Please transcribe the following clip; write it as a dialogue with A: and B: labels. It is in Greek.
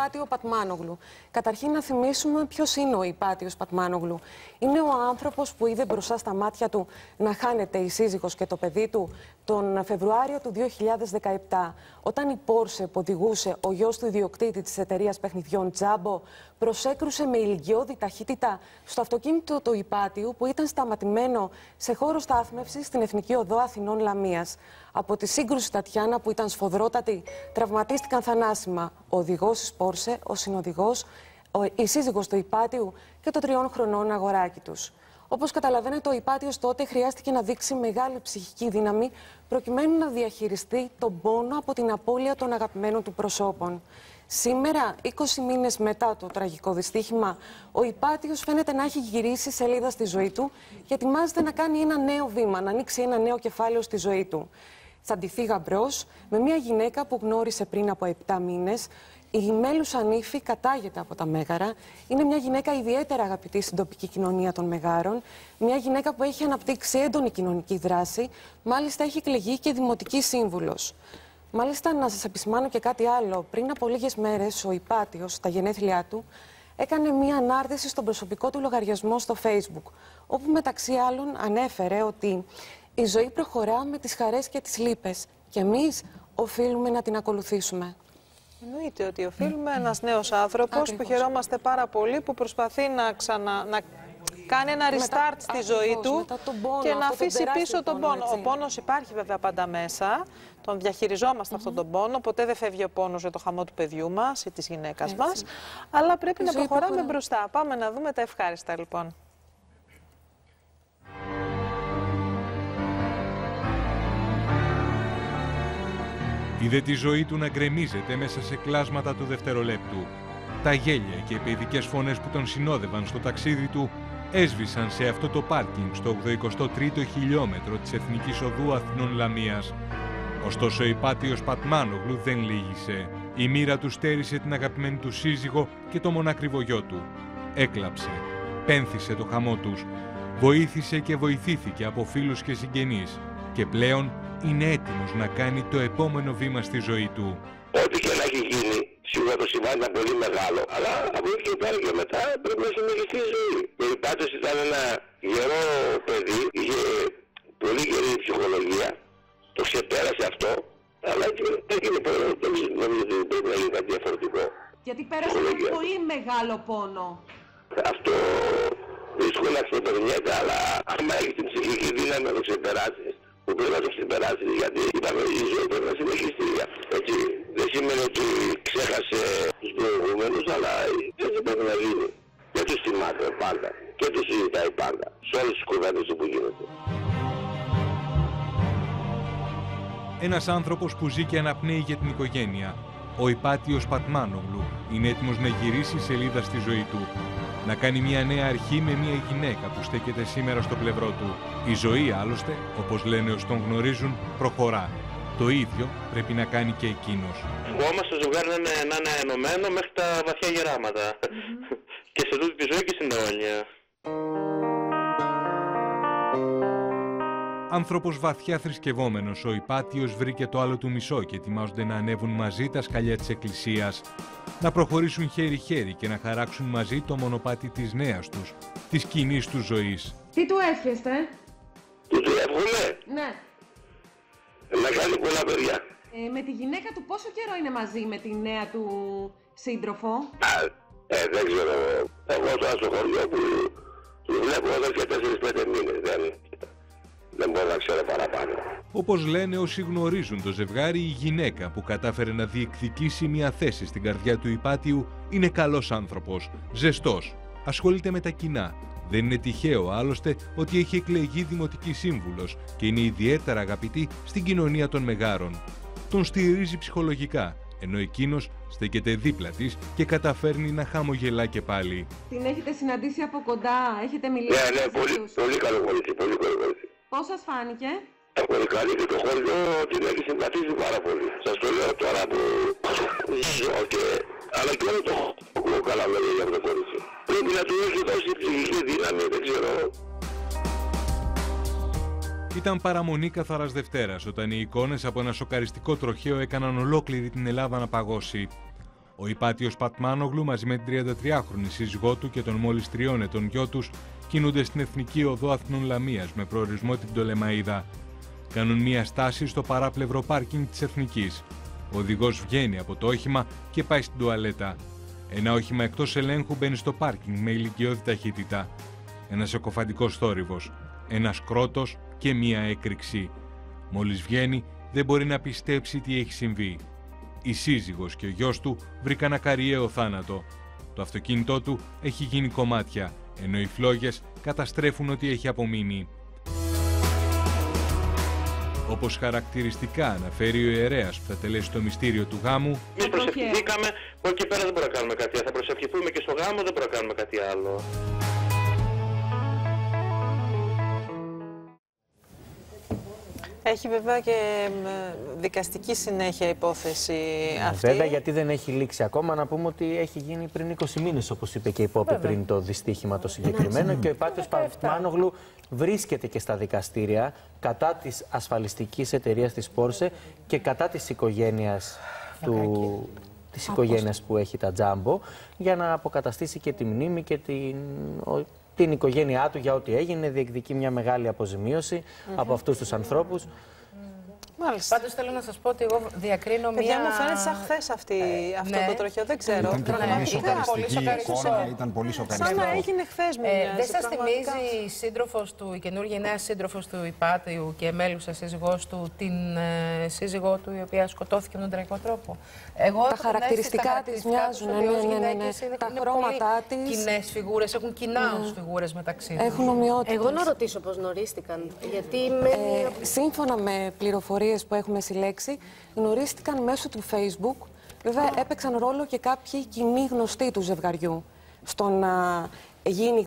A: Υπάτιο Πατμάνογλου. Καταρχήν, να θυμίσουμε ποιος είναι ο Υπάτιος Πατμάνογλου. Είναι ο άνθρωπος που είδε μπροστά στα μάτια του να χάνεται η σύζυγος και το παιδί του τον Φεβρουάριο του 2017, όταν η Πόρσε που οδηγούσε ο γιος του ιδιοκτήτη της εταιρείας παιχνιδιών Τζάμπο προσέκρουσε με ηλικιώδη ταχύτητα στο αυτοκίνητο του Υπάτιου που ήταν σταματημένο σε χώρο στάθμευσης στην Εθνική Οδό Αθηνών Λαμίας. Από τη σύγκρουση Τατιάνα, που ήταν σφοδρότατη, τραυματίστηκαν θανάσιμα ο οδηγός της Πόρσε, ο συνοδηγός, η σύζυγος του Υπάτιου και το 3 χρονών αγοράκι τους. Όπως καταλαβαίνετε, ο Υπάτιος τότε χρειάστηκε να δείξει μεγάλη ψυχική δύναμη προκειμένου να διαχειριστεί τον πόνο από την απώλεια των αγαπημένων του προσώπων. Σήμερα, 20 μήνες μετά το τραγικό δυστύχημα, ο Υπάτιος φαίνεται να έχει γυρίσει σελίδα στη ζωή του και ετοιμάζεται να κάνει ένα νέο βήμα, να ανοίξει ένα νέο κεφάλαιο στη ζωή του. Θα ντυθεί γαμπρός με μια γυναίκα που γνώρισε πριν από 7 μήνες. Η Μέλουσα Νύφη κατάγεται από τα Μέγαρα. Είναι μια γυναίκα ιδιαίτερα αγαπητή στην τοπική κοινωνία των Μεγάρων. Μια γυναίκα που έχει αναπτύξει έντονη κοινωνική δράση. Μάλιστα, έχει εκλεγεί και δημοτική σύμβουλος. Μάλιστα, να σας επισημάνω και κάτι άλλο. Πριν από λίγες μέρες, ο Υπάτιος, στα γενέθλιά του, έκανε μια ανάρτηση στον προσωπικό του λογαριασμό στο Facebook, όπου μεταξύ άλλων ανέφερε ότι η ζωή προχωρά με τις χαρές και τις λύπες και εμείς οφείλουμε να την ακολουθήσουμε.
B: Εννοείται ότι οφείλουμε. Ένας νέος άνθρωπος που χαιρόμαστε πάρα πολύ, που προσπαθεί να κάνει ένα restart στη ζωή του και να αφήσει πίσω τον πόνο. Ο πόνος υπάρχει βέβαια πάντα μέσα, τον διαχειριζόμαστε αυτόν τον πόνο, ποτέ δεν φεύγει ο πόνος για το χαμό του παιδιού μας ή της γυναίκας μας, αλλά πρέπει να προχωράμε μπροστά. Πάμε να δούμε τα ευχάριστα λοιπόν.
C: Είδε τη ζωή του να γκρεμίζεται μέσα σε κλάσματα του δευτερολέπτου. Τα γέλια και οι παιδικές φωνές που τον συνόδευαν στο ταξίδι του έσβησαν σε αυτό το πάρκινγκ στο 83ο χιλιόμετρο της Εθνικής Οδού Αθηνών Λαμίας. Ωστόσο, ο Υπάτιος Πατμάνογλου δεν λύγησε. Η μοίρα του στέρισε την αγαπημένη του σύζυγο και το μονάκριβο γιο του. Έκλαψε, πένθησε το χαμό τους, βοήθησε και βοηθήθηκε από φίλους και συγγενείς και πλέον είναι έτοιμος να κάνει το επόμενο βήμα στη ζωή του.
D: Ό,τι και να έχει γίνει, σίγουρα το συμβάν ήταν πολύ μεγάλο, αλλά από εκεί και πέρα και μετά πρέπει να συνεχιστεί η ζωή. Ο Υπάτιος ήταν ένα γερό παιδί, είχε πολύ γερή ψυχολογία, το ξεπέρασε αυτό, αλλά έγινε πρόβλημα, νομίζω ότι πρέπει να γίνει κάτι διαφορετικό.
E: Γιατί πέρασε ένα πολύ μεγάλο πόνο. Αυτό
D: δύσκολο να ξεπερνιέται, αλλά άμα έχει την ψυχική δύναμη να το ξεπεράσει, που πρέπει να το ξεπεράσει, γιατί είπαμε η ζωή πρέπει να συνεχιστεί. Έτσι, δεν σημαίνει ότι ξέχασε τους προηγούμενους, αλλά έτσι πρέπει να γίνει. Και τους θυμάται πάντα και τους συζητάει πάντα, σε όλες τις κουβέντες που γίνεται.
C: Ένας άνθρωπος που ζει και αναπνέει για την οικογένεια, ο Υπάτιος Πατμάνογλου, είναι έτοιμος να γυρίσει σελίδα στη ζωή του. Να κάνει μια νέα αρχή με μια γυναίκα που στέκεται σήμερα στο πλευρό του. Η ζωή, άλλωστε, όπως λένε όσοι τον γνωρίζουν, προχωρά. Το ίδιο πρέπει να κάνει και εκείνος.
F: Φοβόμαστε το ζευγάρι να είναι ενωμένο μέχρι τα βαθιά γεράματα. Και σε τούτη τη ζωή και στην αιώνια.
C: Άνθρωπος βαθιά θρησκευόμενος, ο Υπάτιος βρήκε το άλλο του μισό και ετοιμάζονται να ανέβουν μαζί τα σκαλιά της Εκκλησίας, να προχωρήσουν χέρι-χέρι και να χαράξουν μαζί το μονοπάτι της νέας τους, της κοινής τους ζωής.
E: Τι του εύχεστε?
D: Τι του εύχομαι?
E: Ναι.
D: Να κάνει πολλά παιδιά.
E: Με τη γυναίκα του πόσο καιρό είναι μαζί με τη νέα του σύντροφο?
D: Δεν ξέρω. Εγώ τώρα στο χωριό που του βλέπω εδώ και 4-5 μήνες. Δεν μπορώ να ξέρω παραπάνω.
C: Όπως λένε όσοι γνωρίζουν το ζευγάρι, η γυναίκα που κατάφερε να διεκδικήσει μια θέση στην καρδιά του Υπάτιου είναι καλός άνθρωπος, ζεστός, ασχολείται με τα κοινά. Δεν είναι τυχαίο άλλωστε ότι έχει εκλεγεί δημοτική σύμβουλος και είναι ιδιαίτερα αγαπητή στην κοινωνία των Μεγάρων. Τον στηρίζει ψυχολογικά, ενώ εκείνος στέκεται δίπλα της και καταφέρνει να χαμογελά και πάλι.
E: Την έχετε συναντήσει από κοντά, έχετε μιλήσει?
D: Ναι, πολύ καλό κορίτσι, πολύ καλό κορίτσι.
E: Πώς σας φάνηκε?
D: Πολύ καλή και το χωριό την έχει συμπαθήσει πάρα πολύ. Σας το λέω τώρα που ζω και... αλλά και όλο το χωριό καλά λόγια για αυτό το κορίτσι. Πρέπει να του έχει δώσει ψυχική δύναμη, δεν ξέρω.
C: Ήταν παραμονή καθαράς Δευτέρας, όταν οι εικόνες από ένα σοκαριστικό τροχαίο έκαναν ολόκληρη την Ελλάδα να παγώσει. Ο Υπάτιος Πατμάνογλου μαζί με την 33χρονη σύζυγό του και τον μόλις 3 ετών γιο τους κινούνται στην Εθνική Οδό Αθηνών Λαμίας με προορισμό την Πτολεμαΐδα. Κάνουν μία στάση στο παράπλευρο πάρκινγκ της Εθνικής. Ο οδηγός βγαίνει από το όχημα και πάει στην τουαλέτα. Ένα όχημα εκτός ελέγχου μπαίνει στο πάρκινγκ με ηλικιώδη ταχύτητα. Ένας εκοφαντικός θόρυβος, ένας κρότος και μία έκρηξη. Μόλις βγαίνει, δεν μπορεί να πιστέψει τι έχει συμβεί. Η σύζυγος και ο γιος του βρήκαν ακαριαίο θάνατο. Το αυτοκίνητό του έχει γίνει κομμάτια, ενώ οι φλόγες καταστρέφουν ό,τι έχει απομείνει. Όπως χαρακτηριστικά αναφέρει ο ιερέας που θα τελέσει το μυστήριο του γάμου,
F: εμείς προσευχηθήκαμε, από εκεί πέρα δεν μπορούμε να κάνουμε κάτι άλλο. Θα προσευχηθούμε και στο γάμο, δεν μπορούμε να κάνουμε κάτι άλλο.
B: Έχει βέβαια και δικαστική συνέχεια υπόθεση αυτή.
G: Βέβαια, γιατί δεν έχει λήξει ακόμα. Να πούμε ότι έχει γίνει πριν 20 μήνες, όπως είπε και η Πόπε πριν το δυστύχημα το συγκεκριμένο. Και ο Υπάτιος Πατμάνογλου βρίσκεται και στα δικαστήρια κατά της ασφαλιστικής εταιρείας της Πόρσε και κατά της οικογένειας που έχει τα Τζάμπο, για να αποκαταστήσει και τη μνήμη και την οικογένειά του για ό,τι έγινε. Διεκδικεί μια μεγάλη αποζημίωση από αυτούς τους ανθρώπους.
B: Μάλιστα.
H: Πάντως θέλω να σας πω ότι εγώ διακρίνω μια...
B: μου φαίνεται σαν χθες αυτό το τροχαίο, δεν ξέρω.
I: Ήταν και πολύ σοκαριστική εικόνα, ήταν πολύ σοκαριστικό.
B: Σαν να έγινε χθες μου μοιάζει.
H: Δεν σας θυμίζει η καινούργια νέα σύντροφος του Υπάτιου και μέλουσα σύζυγός του την σύζυγό του, η οποία σκοτώθηκε με τον τραγικό τρόπο?
A: Τα χαρακτηριστικά της μοιάζουν, τα χρώματά της.
H: Κοινές φιγούρες, έχουν κοινά ως φιγούρες μεταξύ τους.
A: Έχουν ομοιότητες.
J: Εγώ να ρωτήσω πώς γνωρίστηκαν, γιατί
A: σύμφωνα με πληροφορίες που έχουμε συλλέξει, γνωρίστηκαν μέσω του Facebook. Βέβαια, έπαιξαν ρόλο και κάποιοι κοινοί γνωστοί του ζευγαριού στο να γίνει